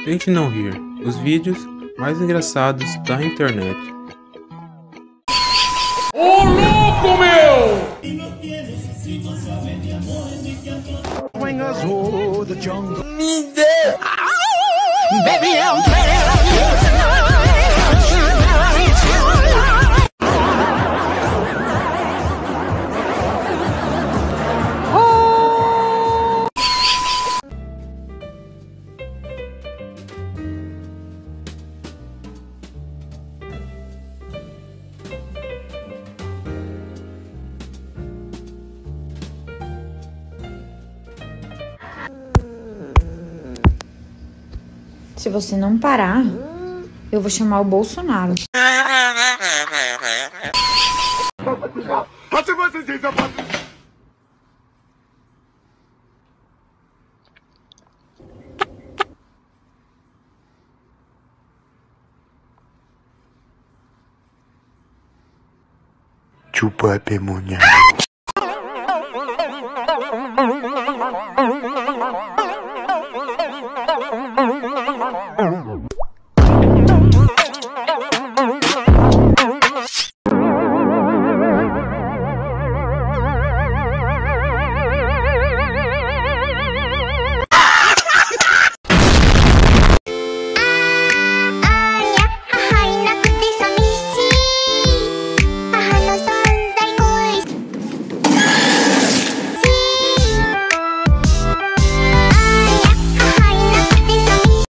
Tente não rir. Os vídeos mais engraçados da internet. Ô louco, meu! Me dê! Baby, I'm Se você não parar, eu vou chamar o Bolsonaro. Chupa pemunha.